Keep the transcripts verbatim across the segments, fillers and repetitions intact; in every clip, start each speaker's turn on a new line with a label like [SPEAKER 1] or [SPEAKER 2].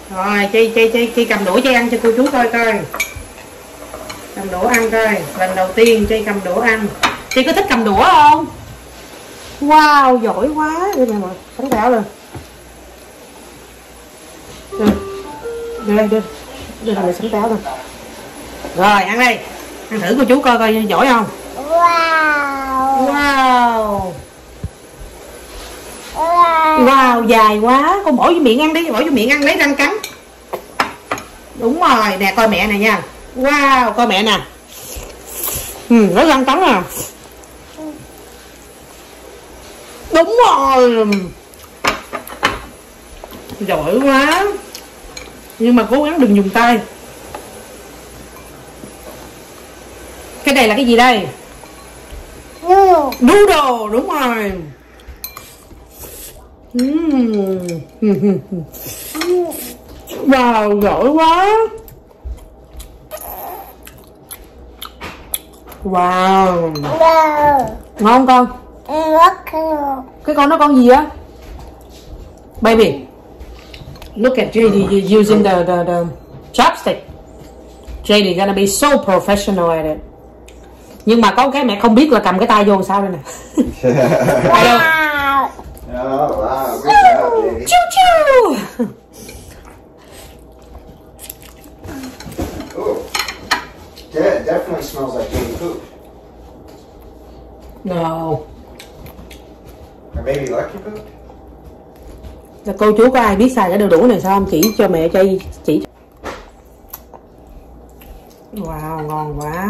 [SPEAKER 1] Rồi Chi Chi Chi Chi cầm đũa Chi ăn cho cô chú coi coi. Cầm đũa ăn coi. Lần đầu tiên Chi cầm đũa ăn. Chi có thích cầm đũa không? Wow, giỏi quá. Đưa mẹ mọi bánh bẻo lên. Đưa. Đưa đây, đưa. Đưa thằng này sánh táo lên. Rồi ăn đi. Ăn thử cô chú coi coi giỏi không?
[SPEAKER 2] Wow.
[SPEAKER 1] Wow. Wow, dài quá. Con bỏ vô miệng ăn đi, bỏ vô miệng ăn lấy răng cắn. Đúng rồi, nè coi mẹ này nha. Wow, coi mẹ nè. Ừ, lấy răng cắn à. Đúng rồi. Giỏi quá. Nhưng mà cố gắng đừng dùng tay. Cái này là cái gì đây?
[SPEAKER 2] Noodle.
[SPEAKER 1] Noodle, đúng rồi. Uhm. Wow, giỏi quá. Wow.
[SPEAKER 2] No.
[SPEAKER 1] Ngon con.
[SPEAKER 2] Look.
[SPEAKER 1] Cái con nó con gì á? Baby. Look at J D using the the the chopstick. J D gonna be so professional at it. Nhưng mà có cái mẹ không biết là cầm cái tay vô sao đây nè.
[SPEAKER 2] Wow.
[SPEAKER 3] Oh, wow, good job, J D.
[SPEAKER 1] Choo choo.
[SPEAKER 3] Ooh. Yeah, it definitely smells like baby poop.
[SPEAKER 1] No.
[SPEAKER 3] Or maybe lucky poop?
[SPEAKER 1] Là cô chú có ai biết xài cái đôi đũa này sao không? Chỉ cho mẹ cho chỉ. Wow, ngon quá.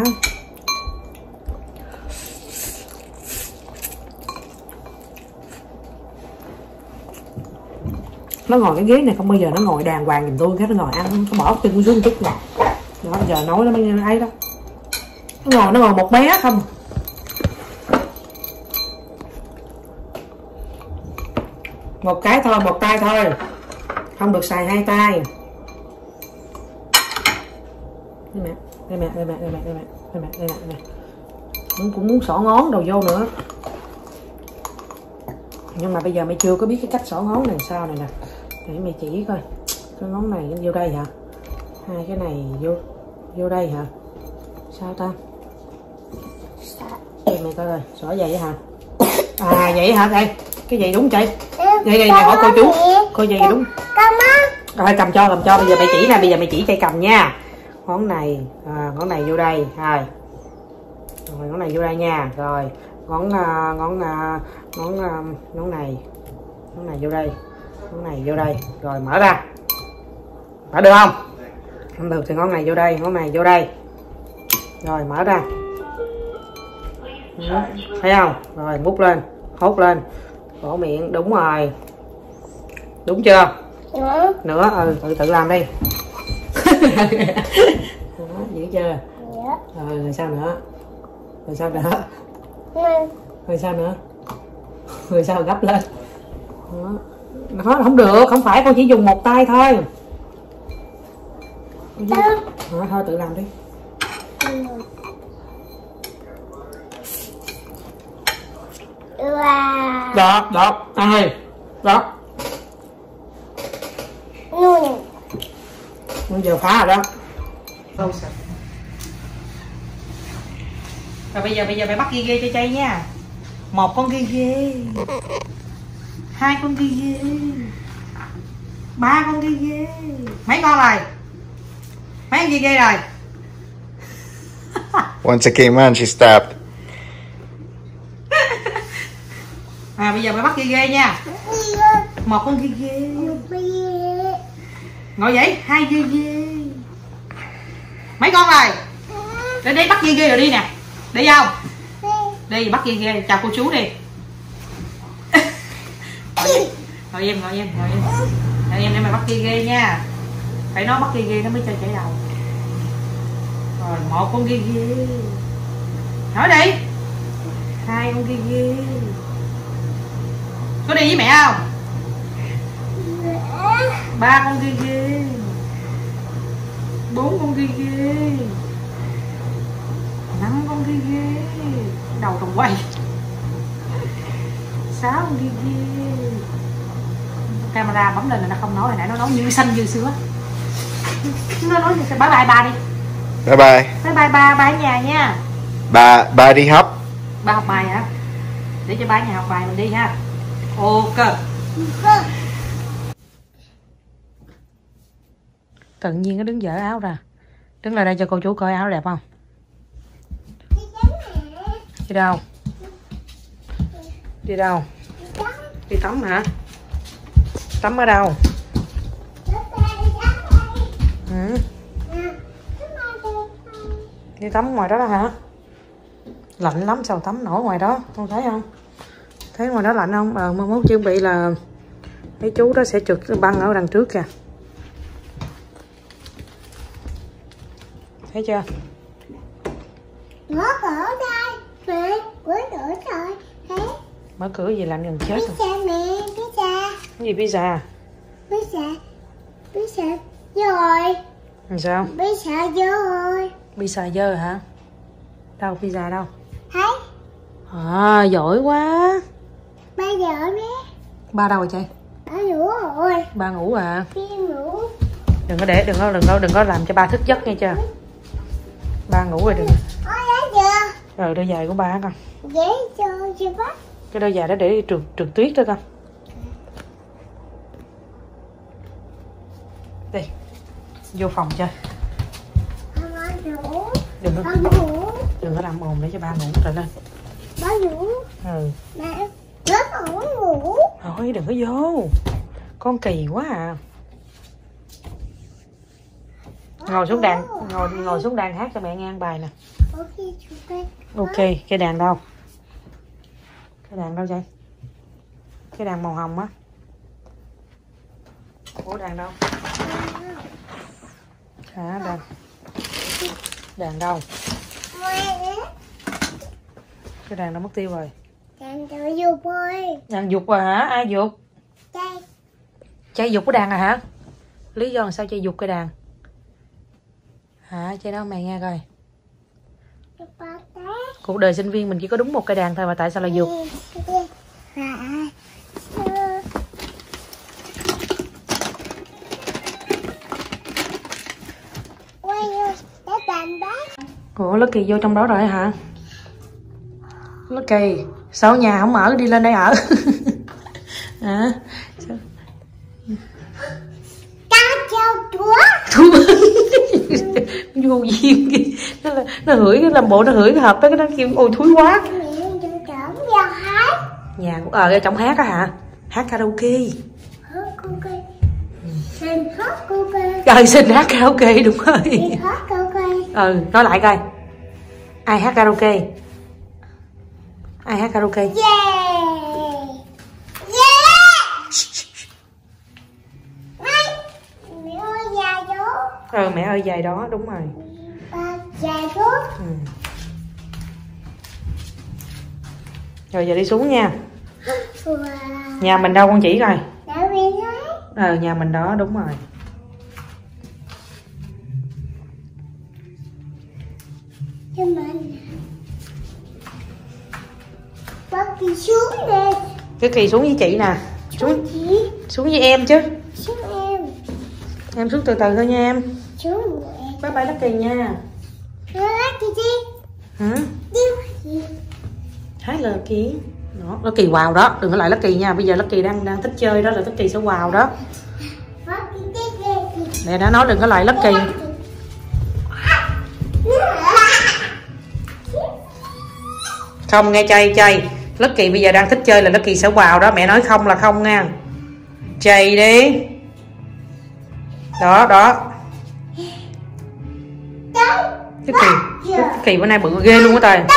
[SPEAKER 1] Nó ngồi cái ghế này không bao giờ nó ngồi đàng hoàng giùm tôi, cái nó ngồi ăn nó bỏ chân xuống một chút nè. Đó giờ nói nó mới ấy đó. Nó ngồi nó ngồi một bé không. Một cái thôi, một tay thôi. Không được xài hai tay. Đây mẹ, đây mẹ, đây mẹ, đây mẹ, đây mẹ, đây mẹ, đây mẹ, đây mẹ. Cũng, cũng muốn xỏ ngón đầu vô nữa. Nhưng mà bây giờ mày chưa có biết cái cách xỏ ngón này sao này nè. Để mày chỉ coi. Cái ngón này vô đây hả? Hai cái này vô vô đây hả? Sao ta? Đây mày coi coi, xỏ vậy hả? À vậy hả đây? Cái gì đúng chị? Đây đây mày hỏi cô chú. Coi gì đúng.
[SPEAKER 2] Cầm á.
[SPEAKER 1] Rồi cầm cho, cầm cho. Bây giờ mày chỉ nè, bây giờ mày chỉ cây cầm nha. Ngón này, à, ngón này vô đây, rồi. Rồi ngón này vô đây nha. Rồi, ngón uh, ngón uh, ngón uh, ngón này. Ngón này vô đây. Ngón này vô đây. Rồi mở ra. Mở được không? Không được thì ngón này vô đây, ngón này vô đây. Rồi mở ra. Ừ, thấy không? Rồi múc lên, hốt lên. Cổ miệng, đúng rồi. Đúng chưa?
[SPEAKER 2] Nữa.
[SPEAKER 1] Nữa, ừ, tự tự làm đi. Đó, dữ chưa?
[SPEAKER 2] Dạ.
[SPEAKER 1] Rồi, rồi sao nữa? Rồi sao nữa?
[SPEAKER 2] Nè.
[SPEAKER 1] Rồi sao nữa? Rồi sao gấp lên? Đó. Nó không được, không phải con chỉ dùng một tay thôi. Đó, thôi tự làm đi.
[SPEAKER 2] Wow.
[SPEAKER 1] Đó, đó, ăn đi. Đó.
[SPEAKER 2] Noodle.
[SPEAKER 1] Bây giờ phá rồi đó. Không sao. Rồi bây giờ bây giờ mày bắt ghi ghê cho chay nha. Một con ghi ghê. Hai con ghi ghê. Ba con ghi ghê. Mấy con rồi? Mấy con ghi ghê rồi?
[SPEAKER 3] Once it came on, she stopped.
[SPEAKER 1] À bây giờ mày bắt ghi ghê nha. Một con ghi ghê. Ngồi vậy, hai ghi ghê. Mấy con rồi? Để đi bắt ghi ghê rồi đi nè. Đi không? Đi bắt ghi ghê, chào cô chú đi. Ngồi em, ngồi em, ngồi em. Ngồi em để mày bắt ghi ghê nha. Phải nói bắt ghi ghê nó mới cho chảy đầu. Rồi một con ghi ghê. Nói đi. Hai con ghi ghê. Có đi với mẹ không? Ba con ghi ghê. Bốn con ghi ghê. Năm con ghi ghê. Đầu tròn quay. Sáu con ghi ghê. Camera bấm lên là nó không nói, hồi nãy nó nói như xanh như sữa. Nó nói bye bye ba đi.
[SPEAKER 3] Bye bye.
[SPEAKER 1] Bye bye ba, ba ở nhà nha.
[SPEAKER 3] Ba ba đi học.
[SPEAKER 1] Ba học bài hả? Để cho ba ở nhà học bài mình đi ha. Ok. Tự nhiên nó đứng dở áo ra. Đứng lại đây cho cô chú coi áo đẹp không? Đi đâu? Đi đâu? Đi tắm hả? Tắm ở đâu? Ừ. Đi tắm ngoài đó đó hả? Lạnh lắm sao tắm nổi ngoài đó, con thấy không? Thấy ngoài đó lạnh không? Ờ, mai mốt chuẩn bị là mấy chú đó sẽ trượt băng ở đằng trước kìa. Thấy chưa?
[SPEAKER 2] Mở cửa đây. Mẹ, mở cửa rồi. Thế.
[SPEAKER 1] Mở cửa gì lạnh gần chết rồi.
[SPEAKER 2] Pizza mẹ, pizza.
[SPEAKER 1] Cái gì pizza?
[SPEAKER 2] Pizza. Pizza rồi.
[SPEAKER 1] Làm sao?
[SPEAKER 2] Pizza rồi.
[SPEAKER 1] Pizza dơ hả? Đâu pizza đâu?
[SPEAKER 2] Thấy.
[SPEAKER 1] À giỏi quá.
[SPEAKER 2] Ba giờ bé.
[SPEAKER 1] Ba đâu rồi chị?
[SPEAKER 2] Ba ngủ rồi.
[SPEAKER 1] Ba ngủ à?
[SPEAKER 2] Đi ngủ.
[SPEAKER 1] Đừng có để đừng có đừng có đừng có làm cho ba thức giấc nghe chưa? Ba ngủ rồi đừng.
[SPEAKER 2] Ôi đã giờ.
[SPEAKER 1] Rồi đôi giày của ba con.
[SPEAKER 2] Dễ cho chưa bắt.
[SPEAKER 1] Cái đôi giày đó để trượt trượt tuyết đó con. Đi. Vô phòng chơi.
[SPEAKER 2] Không ăn ngủ.
[SPEAKER 1] Đừng có
[SPEAKER 2] Không ngủ.
[SPEAKER 1] đừng có làm ồn để cho ba ngủ rồi lên.
[SPEAKER 2] Ba ngủ.
[SPEAKER 1] Ừ.
[SPEAKER 2] Mẹ. Rất ngủ ngủ.
[SPEAKER 1] Thôi đừng có vô. Con kỳ quá à. Ngồi xuống đàn, ngồi ngồi xuống đàn hát cho mẹ nghe ăn bài nè.
[SPEAKER 2] Ok chú bé.
[SPEAKER 1] Ok, cái đàn đâu? Cái đàn đâu vậy? Cái đàn màu hồng á. Ủa đàn đâu? Hả đàn? Đàn đâu? Cái đàn đã mất tiêu rồi.
[SPEAKER 2] Đàn tự dục ơi.
[SPEAKER 1] Đàn dục rồi hả? Ai dục?
[SPEAKER 2] Đây.
[SPEAKER 1] Chơi dục cái đàn rồi hả? Lý do là sao chơi dục cái đàn? Hả? Chơi đó mày nghe coi. Cuộc đời sinh viên mình chỉ có đúng một cây đàn thôi mà tại sao là dục? Ủa Lucky vô trong đó rồi hả? Lucky sao ở nhà không ở đi lên đây ở? Hả?
[SPEAKER 2] Cá treo chúa.
[SPEAKER 1] Vô duyên kìa. Nó, là, nó hửi cái làm bộ nó hửi cái hộp đó cái nó kêu ôi thúi quá. Nhà của ờ trong hát á hả? Hát karaoke.
[SPEAKER 2] Hát karaoke. Xin hát karaoke.
[SPEAKER 1] Trời xin hát karaoke đúng rồi.
[SPEAKER 2] Xin hát karaoke.
[SPEAKER 1] Ừ nói lại coi. Ai hát karaoke? Ai hát karaoke?
[SPEAKER 2] Yeah. Yeah. Mẹ ơi dài đó.
[SPEAKER 1] Ừ mẹ ơi dài đó đúng rồi.
[SPEAKER 2] Ba dài đó.
[SPEAKER 1] Ừ. Rồi giờ đi xuống nha.
[SPEAKER 2] Wow.
[SPEAKER 1] Nhà mình đâu con chỉ coi.
[SPEAKER 2] Đã bị nói.
[SPEAKER 1] Ờ nhà mình đó đúng rồi.
[SPEAKER 2] Cho mình. Bác đi xuống đây.
[SPEAKER 1] Cái Kỳ xuống với chị nè. Xuống
[SPEAKER 2] Chị.
[SPEAKER 1] xuống với em chứ.
[SPEAKER 2] Xuống em.
[SPEAKER 1] Em xuống từ từ thôi nha em.
[SPEAKER 2] Xuống mẹ.
[SPEAKER 1] Bye bye Lucky nha.
[SPEAKER 2] Lucky đi.
[SPEAKER 1] Hả?
[SPEAKER 2] Đi gì?
[SPEAKER 1] Hái Lucky. Đó, Lucky wow đó, đừng có lại Lucky nha. Bây giờ Lucky đang đang thích chơi đó là Lucky sẽ wow đó.
[SPEAKER 2] Lucky đi đi.
[SPEAKER 1] Mẹ đã nói đừng có lại Lucky. Không nghe chay chay. Lucky bây giờ đang thích chơi là Lucky sẽ wow đó, mẹ nói không là không nha. Chay đi. Đó đó. Cái Kỳ, cái Kỳ bữa nay bự ghê luôn á trời.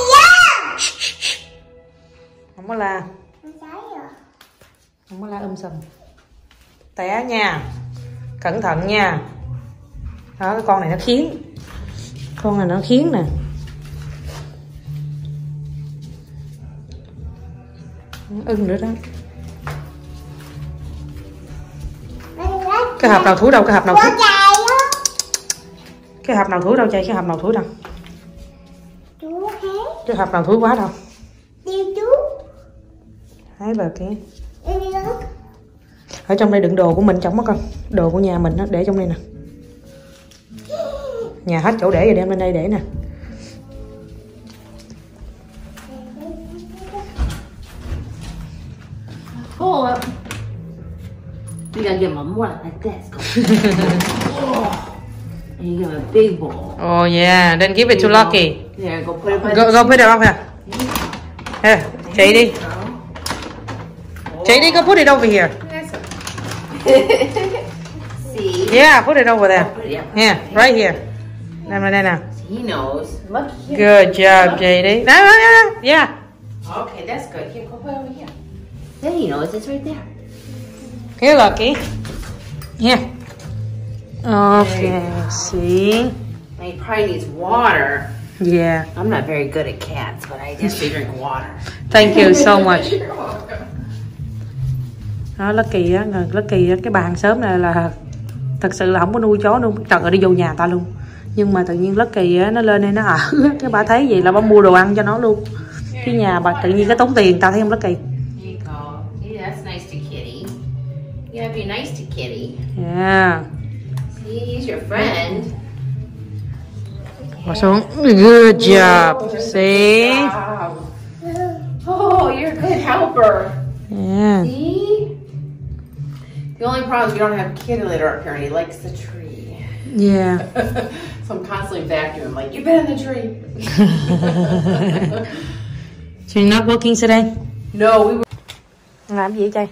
[SPEAKER 1] Không có la. Không có la um sùm. Té nha. Cẩn thận nha. Đó cái con này nó khiến. Con này nó khiến nè. Ưng nữa đó. Cái hộp nào thúi đâu, cái hộp nào thúi. Cái hộp nào thúi đâu chơi, cái hộp nào thúi đâu. Cái hộp nào thúi quá đâu. Hái bờ kia. Ở trong đây đựng đồ của mình, trong mất con. Đồ của nhà mình đó, để trong đây nè. Nhà hết chỗ để rồi đem lên đây để nè.
[SPEAKER 4] Pull up. You gotta give him a more like this. Oh. And you give him a big bowl.
[SPEAKER 1] Oh yeah, then give it to Lucky.
[SPEAKER 4] There, go put it by
[SPEAKER 1] Go,
[SPEAKER 4] the
[SPEAKER 1] go put it up here. Here, chạy đi. Chạy đi, go put it over here.
[SPEAKER 4] See?
[SPEAKER 1] Yeah, put it over there.
[SPEAKER 4] Put it, yeah.
[SPEAKER 1] Here, right here. Nằm đây nè.
[SPEAKER 4] He knows. Look here.
[SPEAKER 1] Good job, J D. No, no, no, no. Yeah.
[SPEAKER 4] Okay, that's good. Here, go put it over here. Then he knows it's right there.
[SPEAKER 1] Here, Lucky. Here. Okay, see?
[SPEAKER 4] He probably needs water.
[SPEAKER 1] Yeah.
[SPEAKER 4] I'm not very good at cats, but I guess they drink water.
[SPEAKER 1] Thank you so much. Đó, Lucky á, Lucky á, cái bà hàng xóm này là thật sự là không có nuôi chó luôn. Trời ơi, đi vô nhà ta luôn. Nhưng mà tự nhiên Lucky á, nó lên đây nó ở. Cái bà thấy gì là bà mua đồ ăn cho nó luôn. Cái nhà bà tự nhiên cái tốn tiền, tao thấy không Lucky?
[SPEAKER 4] Here you go. See, that's nice to Kitty. You gotta be nice to Kitty.
[SPEAKER 1] Yeah.
[SPEAKER 4] See, he's your friend.
[SPEAKER 1] Bỏ xuống. Good job. See?
[SPEAKER 4] Wow. Oh, you're a good helper.
[SPEAKER 1] Yeah.
[SPEAKER 4] See? The only problem is you don't have kitty litter up here and he likes the tree.
[SPEAKER 1] Yeah.
[SPEAKER 4] So I'm constantly vacuuming, like, you've been in the tree.
[SPEAKER 1] So you're not working today?
[SPEAKER 4] No, we were.
[SPEAKER 1] Làm gì vậy trai?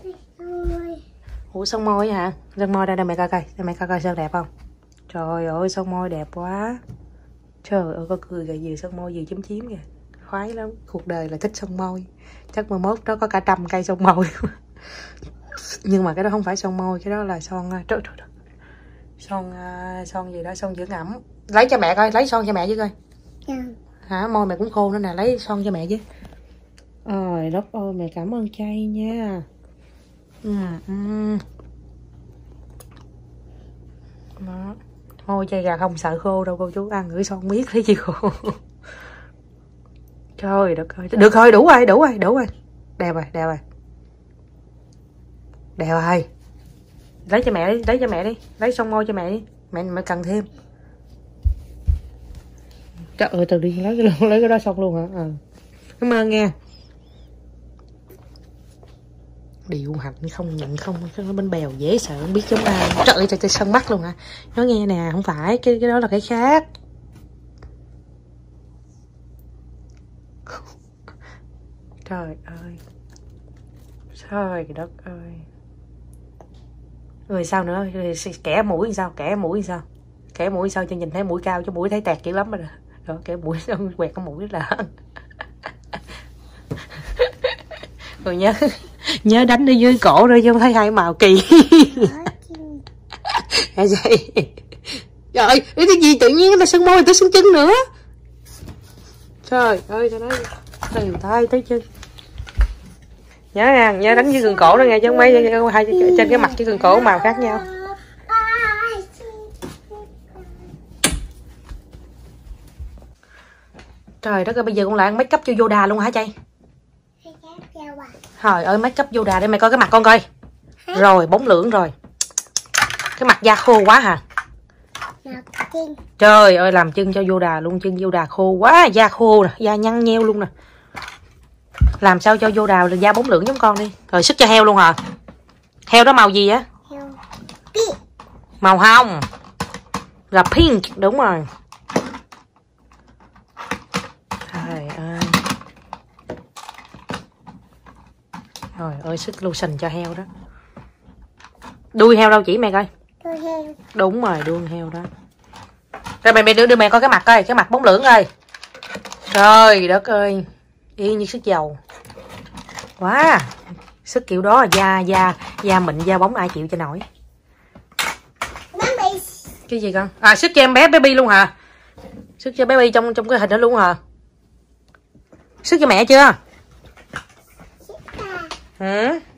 [SPEAKER 1] Ủa son môi hả? Son môi đây, đây mẹ coi coi, đây mẹ coi coi sơn đẹp không? Trời ơi son môi đẹp quá. Trời ơi có cười gầy vừa son môi vừa chấm chím kìa. Khoái lắm, cuộc đời là thích son môi. Chắc mai mốt đó có cả trăm cây son môi. Nhưng mà cái đó không phải son môi, cái đó là son trời trời. Son son gì đó, son dưỡng ẩm. Lấy cho mẹ coi, lấy son cho mẹ với coi. Hả, môi mẹ cũng khô nữa nè, lấy son cho mẹ với. Ôi đất ơi, mẹ cảm ơn chay nha. Ừ, ừ. Đó. Môi chay gà không sợ khô đâu cô chú, ăn ngửi son biết thấy gì khô. Trời đất ơi, được thôi, đủ rồi, đủ rồi, đủ rồi. Đẹp rồi, đẹp rồi. Đẹp rồi. Lấy cho mẹ đi, lấy cho mẹ đi, lấy son môi cho mẹ đi. Mẹ mẹ cần thêm. Trời ơi, từ đi lấy cái lấy cái đó xong luôn hả? Ừ. Cảm ơn nha. Điệu hạnh không nhận không, cái bánh bèo dễ sợ không biết giống ai. Trời ơi, trời ơi, sân mắt luôn hả? Nói nghe nè, không phải, cái cái đó là cái khác. Trời ơi. Trời đất ơi. Rồi sao nữa? Rồi kẻ mũi sao? Kẻ mũi sao? Kẻ mũi sao cho nhìn thấy mũi cao, cho mũi thấy tẹt dữ lắm rồi. Đó, kẻ mũi sao quẹt cái mũi là. Rồi nhớ nhớ đánh ở dưới cổ rồi chứ không thấy hai màu kỳ. Hả vậy? Trời ơi, cái gì tự nhiên người ta sưng môi, người ta sưng chân nữa. Trời ơi, tao nói từ tay tới chân. Nhớ nha, nhớ đánh dưới gần cổ đó nghe chứ không mấy hai trên cái mặt với gần cổ màu khác nhau. Trời đất ơi, bây giờ con lại ăn make up cho Yoda luôn hả chay? Trời ơi, make up Yoda để mày coi cái mặt con coi. Rồi, bóng lưỡng rồi. Cái mặt da khô quá hả? Trời ơi, làm chân cho Yoda luôn, chân Yoda khô quá, da khô nè, da nhăn nheo luôn nè. Làm sao cho Yoda là da bóng lưỡng giống con đi. Rồi sức cho heo luôn hả? Heo đó màu gì á? Màu hồng. Là pink, đúng rồi. Trời ơi. Trời ơi, sức lotion cho heo đó. Đuôi heo đâu chỉ mẹ coi.
[SPEAKER 2] Đuôi heo.
[SPEAKER 1] Đúng rồi, đuôi heo đó. Rồi mẹ, mẹ đưa, đưa mẹ coi cái mặt coi, cái mặt bóng lưỡng coi. Trời đất ơi. Y như sức dầu. Quá. Sức kiểu đó là da, da, da mịn, da bóng ai chịu cho nổi.
[SPEAKER 2] Baby.
[SPEAKER 1] Cái gì con? À, sức cho em bé baby luôn hả? Sức cho baby trong trong cái hình đó luôn hả? Sức cho mẹ chưa?
[SPEAKER 2] Sức à.
[SPEAKER 1] Hả?